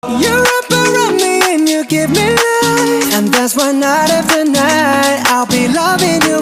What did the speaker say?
You wrap around me and you give me life, and that's why night after night I'll be loving you